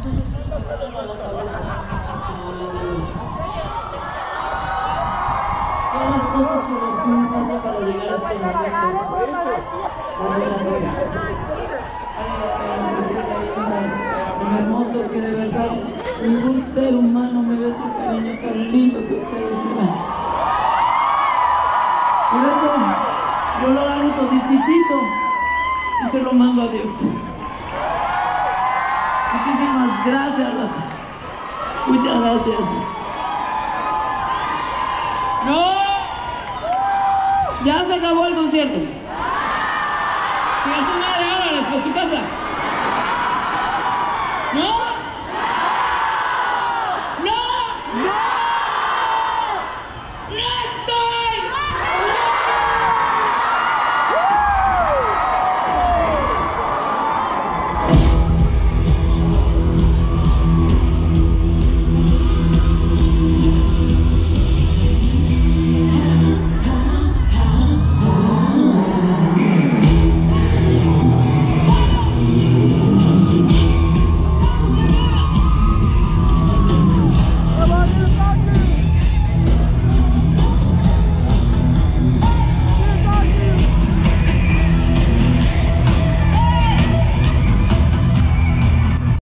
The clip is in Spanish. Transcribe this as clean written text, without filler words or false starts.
Todas las cosas se nos pasan para llegar a este momento. Tan hermoso que de verdad ningún ser humano merece el cariño tan lindo que ustedes me dan. Por eso yo lo hago todititito y se lo mando a Dios. Muchísimas gracias, Raza. Muchas gracias. ¡No! Ya se acabó el concierto. Siga su madre, ahora para su casa. ¿No?